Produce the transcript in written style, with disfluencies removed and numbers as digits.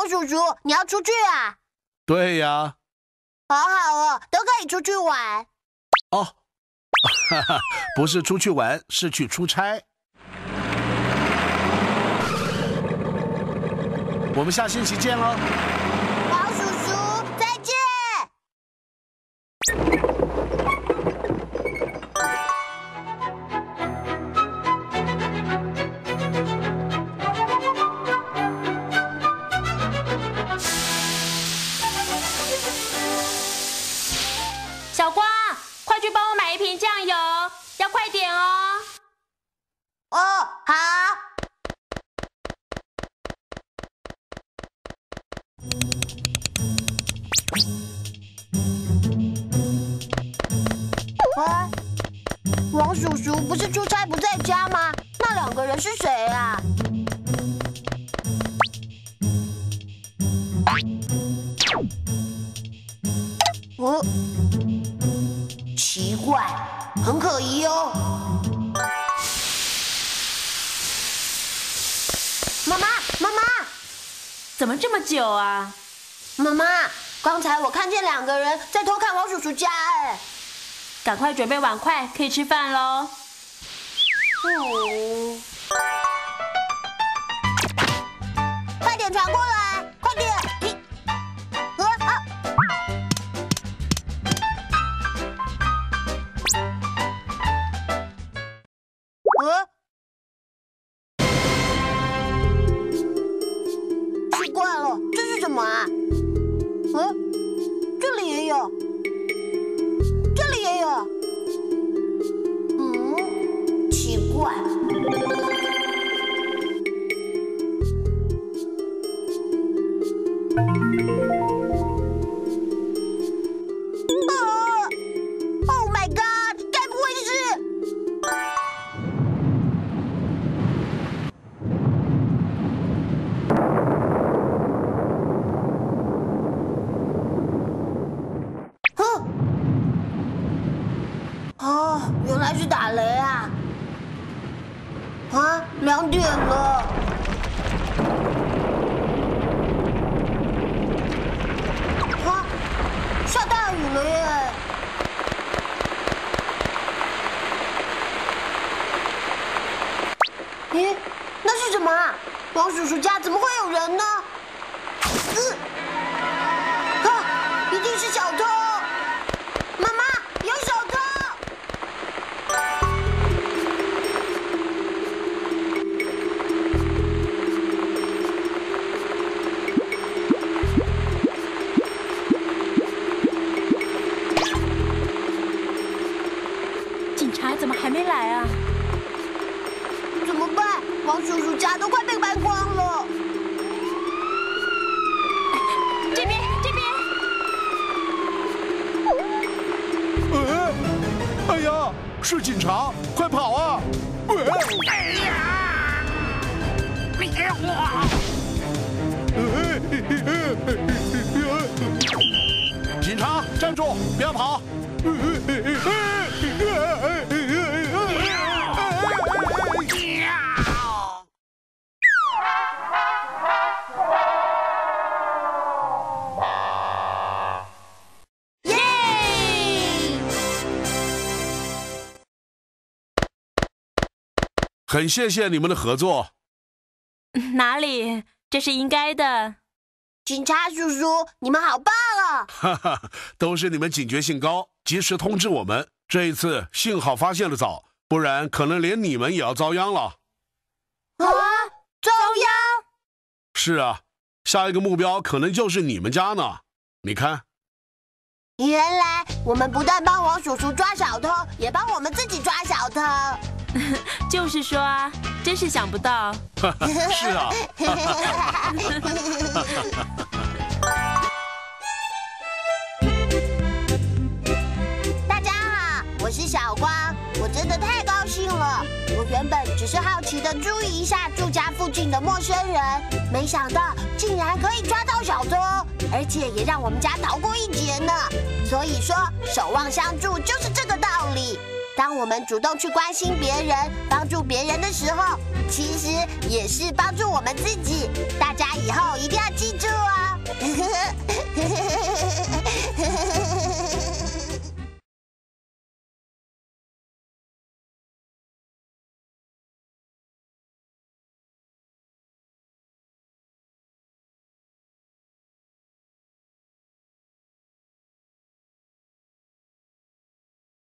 王叔叔，你要出去啊？ 对呀。 好好哦，都可以出去玩。 哦，哈哈，不是出去玩，是去出差。我们下星期见喽。 王叔叔，再见。 小光，快去帮我买一瓶酱油，要快点哦。 哦，好。王叔叔不是出差不在家吗？那两个人是谁啊？奇怪，很可疑哦。妈妈，妈妈， 怎么这么久啊？ 妈妈，刚才我看见两个人在偷看王叔叔家，哎。 赶快准备碗筷，可以吃饭喽。 快点传过来，快点！奇怪了，这是什么啊？这里也有。这里也有，奇怪。Oh my God！ 该不会是……原来是打雷啊！2点了。下大雨了耶！咦，那是什么啊？王叔叔家怎么会有人呢？一定是小偷！妈妈，有小偷！ 警察怎么还没来啊？ 怎么办？王叔叔家都快被搬光了。 这边。 哎呀，是警察，快跑啊！ 哎呀！别我！ 警察，站住，不要跑！很谢谢你们的合作。 哪里？这是应该的。 警察叔叔，你们好棒啊！ 哈哈，都是你们警觉性高，及时通知我们。这一次幸好发现的早，不然可能连你们也要遭殃了。 遭殃？ 是啊，下一个目标可能就是你们家呢。你看， 原来我们不但帮王叔叔抓小偷，也帮我们自己抓小偷。 就是说啊，真是想不到。 是啊。 大家好，我是小光，我真的太高兴了。我原本只是好奇的注意一下住家附近的陌生人，没想到竟然可以抓到小偷，而且也让我们家逃过一劫呢。所以说，守望相助就是这个道理。 当我们主动去关心别人、帮助别人的时候，其实也是帮助我们自己。大家以后一定要记住哦。